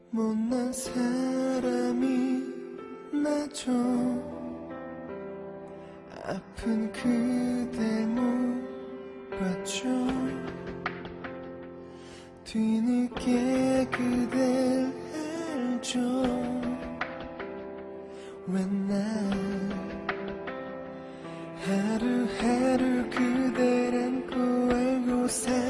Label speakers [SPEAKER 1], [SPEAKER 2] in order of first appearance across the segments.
[SPEAKER 1] 못난 사람이 나죠. 아픈 그댈 못 봤죠. 뒤늦게 그댈 알죠. 왜 난 하루하루 그댈 안고 알고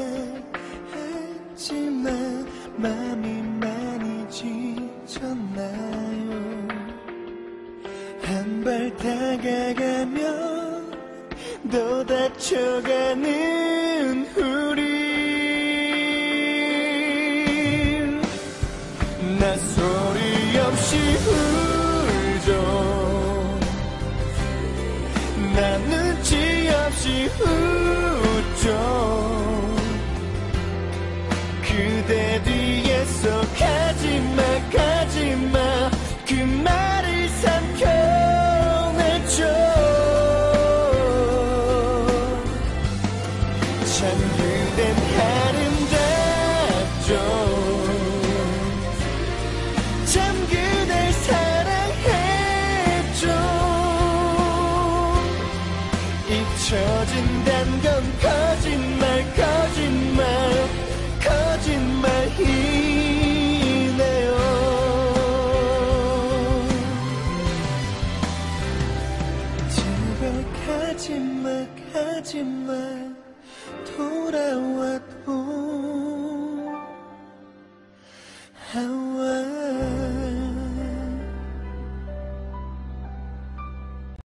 [SPEAKER 1] 살았지만 맘이 많이 지쳤나요. 한 발 다가가면 더 다쳐가는 우리. 나 소리 없이 울죠. 나 눈치 없이 웃죠. 그대 뒤에서 가지마 가지마 그 말을 삼켜냈죠. 참 그댄 아름답죠. 참 그댈 사랑했죠. 잊혀진단 건 거짓말 거짓말 거짓말이네요. 제발 가지마 가지마 돌아와도